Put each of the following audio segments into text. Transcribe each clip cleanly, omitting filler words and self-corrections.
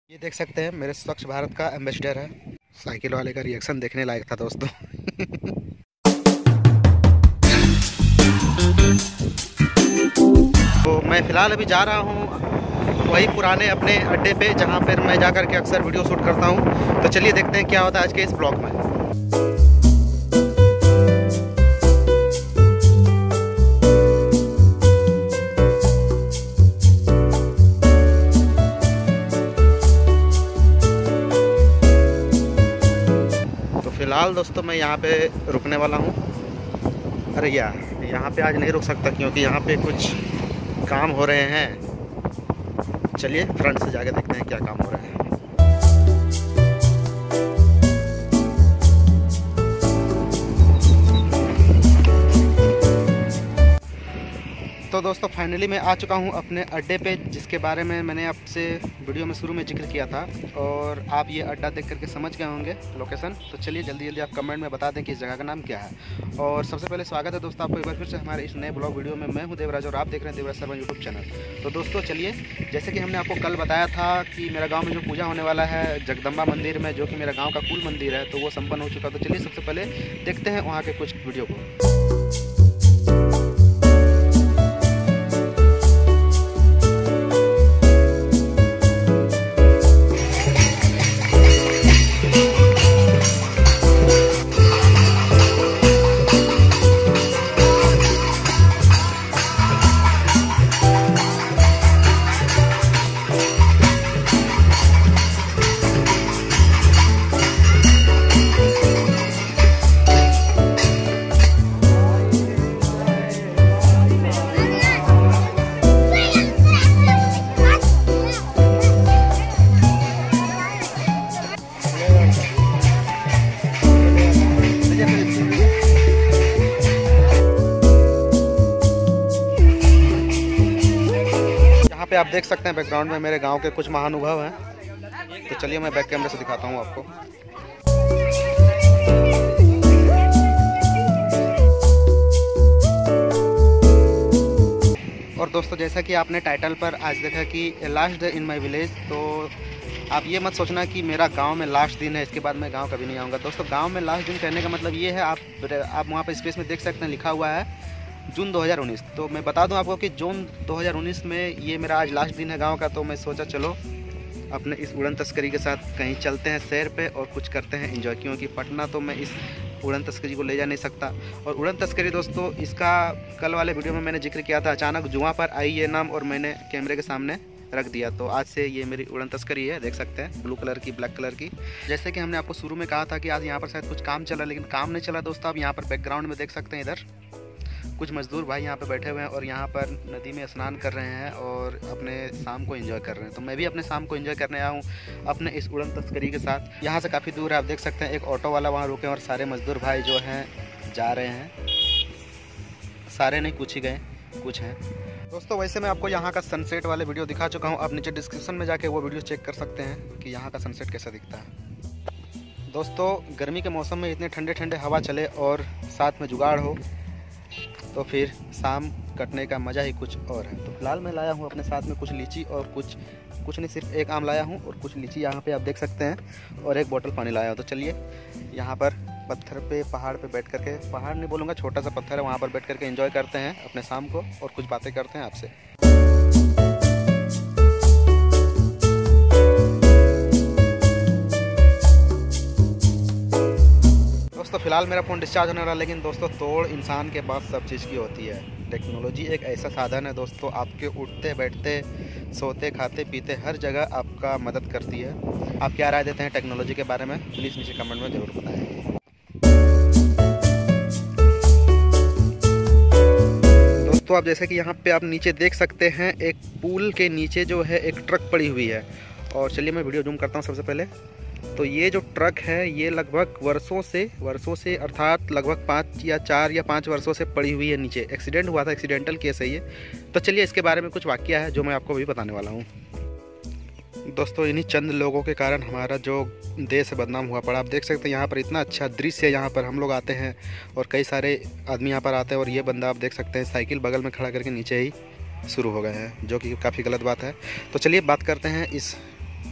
ये देख सकते हैं मेरे स्वच्छ भारत का एम्बेसडर है। साइकिल वाले का रिएक्शन देखने लायक था दोस्तों। तो मैं फ़िलहाल अभी जा रहा हूँ वही पुराने अपने अड्डे पे जहाँ पर मैं जाकर के अक्सर वीडियो शूट करता हूँ। तो चलिए देखते हैं क्या होता है आज के इस ब्लॉग में। फिलहाल दोस्तों मैं यहाँ पे रुकने वाला हूँ। अरे यार यहाँ पे आज नहीं रुक सकता क्योंकि यहाँ पे कुछ काम हो रहे हैं। चलिए फ्रंट से जाके देखते हैं क्या काम हो रहा है। तो दोस्तों फाइनली मैं आ चुका हूँ अपने अड्डे पे, जिसके बारे में मैंने आपसे वीडियो में शुरू में जिक्र किया था और आप ये अड्डा देख करके समझ गए होंगे लोकेशन। तो चलिए जल्दी जल्दी आप कमेंट में बता दें कि इस जगह का नाम क्या है। और सबसे पहले स्वागत है दोस्तों आपको एक बार फिर से हमारे इस नए ब्लॉग वीडियो में। मैं हूँ देवराज और आप देख रहे हैं देवराज शर्मा यूट्यूब चैनल। तो दोस्तों चलिए, जैसे कि हमने आपको कल बताया था कि मेरा गाँव में जो पूजा होने वाला है जगदम्बा मंदिर में, जो कि मेरा गाँव का कुल मंदिर है, तो वो संपन्न हो चुका। तो चलिए सबसे पहले देखते हैं वहाँ के कुछ वीडियो को। पे आप देख सकते हैं बैकग्राउंड में मेरे गांव के कुछ महानुभाव हैं। तो चलिए मैं बैक कैमरे से दिखाता हूं आपको। और दोस्तों जैसा कि आपने टाइटल पर आज देखा कि last day in my village, तो आप ये मत सोचना कि मेरा गांव में लास्ट दिन है, इसके बाद मैं गांव कभी नहीं आऊँगा। दोस्तों गांव में लास्ट दिन कहने का मतलब ये है, आप वहाँ पर स्पेस में देख सकते हैं लिखा हुआ है जून 2019। तो मैं बता दूं आपको कि जून 2019 में ये मेरा आज लास्ट दिन है गांव का। तो मैं सोचा चलो अपने इस उड़न तस्करी के साथ कहीं चलते हैं सैर पे और कुछ करते हैं एंजॉय, क्योंकि पटना तो मैं इस उड़न तस्करी को ले जा नहीं सकता। और उड़न तस्करी दोस्तों इसका कल वाले वीडियो में मैंने जिक्र किया था, अचानक जुआ पर आई ये नाम और मैंने कैमरे के सामने रख दिया। तो आज से ये मेरी उड़न तस्करी है, देख सकते हैं ब्लू कलर की, ब्लैक कलर की। जैसे कि हमने आपको शुरू में कहा था कि आज यहाँ पर शायद कुछ काम चला, लेकिन काम नहीं चला दोस्तों। आप यहाँ पर बैकग्राउंड में देख सकते हैं, इधर कुछ मजदूर भाई यहाँ पे बैठे हुए हैं और यहाँ पर नदी में स्नान कर रहे हैं और अपने शाम को एंजॉय कर रहे हैं। तो मैं भी अपने शाम को एंजॉय करने आया हूँ अपने इस उड़न तस्करी के साथ। यहाँ से काफ़ी दूर है, आप देख सकते हैं एक ऑटो वाला वहाँ रुके और सारे मजदूर भाई जो हैं जा रहे हैं। सारे नहीं, कुछ ही गए, कुछ हैं। दोस्तों वैसे मैं आपको यहाँ का सनसेट वाले वीडियो दिखा चुका हूँ, आप नीचे डिस्क्रिप्शन में जाके वो वीडियो चेक कर सकते हैं कि यहाँ का सनसेट कैसा दिखता है। दोस्तों गर्मी के मौसम में इतने ठंडे ठंडे हवा चले और साथ में जुगाड़ हो तो फिर शाम कटने का मज़ा ही कुछ और है। तो फिलहाल मैं लाया हूँ अपने साथ में कुछ लीची और कुछ नहीं, सिर्फ एक आम लाया हूँ और कुछ लीची यहाँ पे आप देख सकते हैं, और एक बोतल पानी लाया हूँ। तो चलिए यहाँ पर पत्थर पे, पहाड़ पे बैठ करके, पहाड़ नहीं बोलूँगा, छोटा सा पत्थर है, वहाँ पर बैठ करके एंजॉय करते हैं अपने शाम को और कुछ बातें करते हैं आपसे। दोस्तों फिलहाल मेरा फ़ोन डिस्चार्ज होने वाला, लेकिन दोस्तों तोड़ इंसान के पास सब चीज़ की होती है। टेक्नोलॉजी एक ऐसा साधन है दोस्तों, आपके उठते बैठते सोते खाते पीते हर जगह आपका मदद करती है। आप क्या राय देते हैं टेक्नोलॉजी के बारे में, प्लीज़ नीचे कमेंट में ज़रूर बताएं। दोस्तों आप जैसे कि यहाँ पे आप नीचे देख सकते हैं, एक पुल के नीचे जो है एक ट्रक पड़ी हुई है। और चलिए मैं वीडियो जूम करता हूँ सबसे पहले। तो ये जो ट्रक है ये लगभग वर्षों से अर्थात लगभग 5 या 4 या 5 वर्षों से पड़ी हुई है नीचे। एक्सीडेंट हुआ था, एक्सीडेंटल केस है ये। तो चलिए इसके बारे में कुछ वाकया है जो मैं आपको अभी बताने वाला हूँ। दोस्तों इन्हीं चंद लोगों के कारण हमारा जो देश बदनाम हुआ पड़ा। आप देख सकते हैं यहाँ पर इतना अच्छा दृश्य है, यहाँ पर हम लोग आते हैं और कई सारे आदमी यहाँ पर आते हैं, और ये बंदा आप देख सकते हैं साइकिल बगल में खड़ा करके नीचे ही शुरू हो गए हैं, जो कि काफ़ी गलत बात है। तो चलिए बात करते हैं इस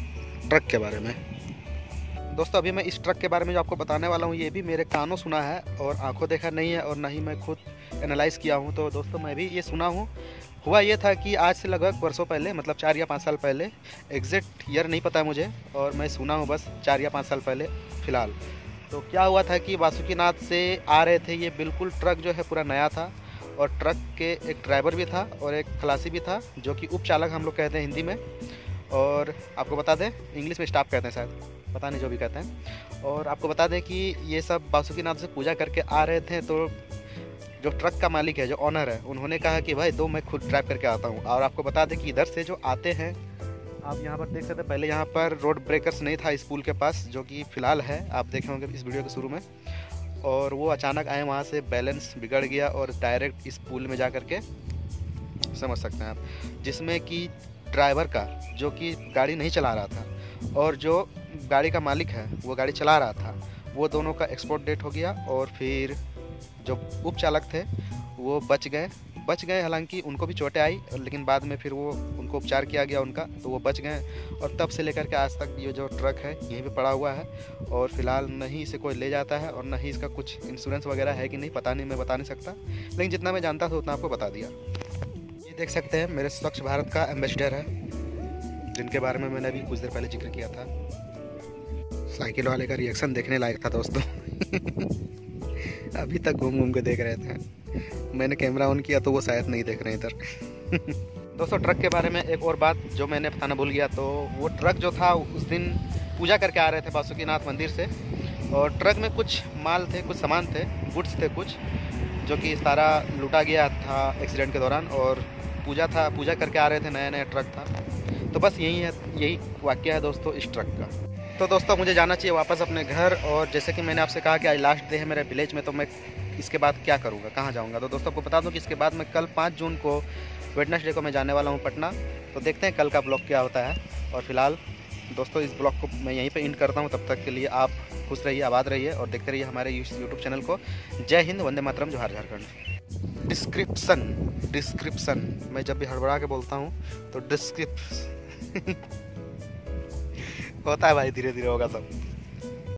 ट्रक के बारे में। दोस्तों अभी मैं इस ट्रक के बारे में जो आपको बताने वाला हूँ ये भी मेरे कानों सुना है और आंखों देखा नहीं है, और ना ही मैं खुद एनालाइज़ किया हूँ। तो दोस्तों मैं भी ये सुना हूँ। हुआ ये था कि आज से लगभग वर्षों पहले, मतलब 4 या 5 साल पहले, एग्जैक्ट ईयर नहीं पता है मुझे, और मैं सुना हूँ बस 4 या 5 साल पहले फ़िलहाल। तो क्या हुआ था कि बासुकीनाथ से आ रहे थे, ये बिल्कुल ट्रक जो है पूरा नया था, और ट्रक के एक ड्राइवर भी था और एक खलासी भी था, जो कि उपचालक हम लोग कहते हैं हिंदी में, और आपको बता दें इंग्लिश में स्टाफ कहते हैं शायद, पता नहीं जो भी कहते हैं। और आपको बता दें कि ये सब बासुकीनाथ से पूजा करके आ रहे थे। तो जो ट्रक का मालिक है, जो ऑनर है, उन्होंने कहा कि भाई दो मैं खुद ड्राइव करके आता हूँ। और आपको बता दें कि इधर से जो आते हैं, आप यहाँ पर देख सकते हैं, पहले यहाँ पर रोड ब्रेकर्स नहीं था इस पुल के पास, जो कि फ़िलहाल है, आप देखे होंगे इस वीडियो के शुरू में। और वो अचानक आए, वहाँ से बैलेंस बिगड़ गया और डायरेक्ट इस पुल में जा कर के, समझ सकते हैं आप, जिसमें कि ड्राइवर का, जो कि गाड़ी नहीं चला रहा था, और जो गाड़ी का मालिक है वो गाड़ी चला रहा था, वो दोनों का एक्सपोर्ट डेट हो गया। और फिर जो उपचालक थे वो बच गए, हालांकि उनको भी चोटें आई, लेकिन बाद में फिर वो उनको उपचार किया गया उनका, तो वो बच गए। और तब से लेकर के आज तक ये जो ट्रक है यहीं पे पड़ा हुआ है, और फिलहाल नहीं इसे कोई ले जाता है, और ना ही इसका कुछ इंश्योरेंस वगैरह है कि नहीं, पता नहीं, मैं बता नहीं सकता, लेकिन जितना मैं जानता था उतना आपको बता दिया। ये देख सकते हैं मेरे स्वच्छ भारत का एम्बेसडर है, जिनके बारे में मैंने अभी कुछ देर पहले जिक्र किया था। साइकिल वाले का रिएक्शन देखने लायक था दोस्तों। अभी तक घूम घूम के देख रहे थे, मैंने कैमरा ऑन किया तो वो शायद नहीं देख रहे इधर। दोस्तों ट्रक के बारे में एक और बात जो मैंने बताना भूल गया, तो वो ट्रक जो था उस दिन पूजा करके आ रहे थे बासुकीनाथ मंदिर से, और ट्रक में कुछ माल थे, कुछ सामान थे, गुड्स थे कुछ, जो कि सारा लूटा गया था एक्सीडेंट के दौरान। और पूजा करके आ रहे थे, नया नया ट्रक था। तो बस यही वाक्य है दोस्तों इस ट्रक का। तो दोस्तों मुझे जाना चाहिए वापस अपने घर, और जैसे कि मैंने आपसे कहा कि आज लास्ट डे है मेरे विलेज में, तो मैं इसके बाद क्या करूँगा, कहाँ जाऊँगा। तो दोस्तों आपको बता दूँ कि इसके बाद मैं कल 5 जून को, वेडनेसडे को मैं जाने वाला हूँ पटना। तो देखते हैं कल का ब्लॉग क्या होता है। और फिलहाल दोस्तों इस ब्लॉग को मैं यहीं पे एंड करता हूँ। तब तक के लिए आप खुश रहिए, आबाद रहिए, और देखते रहिए हमारे यूट्यूब चैनल को। जय हिंद, वंदे मातरम, जोहार झारखंड। डिस्क्रिप्शन मैं जब भी हड़बड़ा के बोलता हूँ तो डिस्क्रिप्शन होता है भाई, धीरे धीरे होगा सब।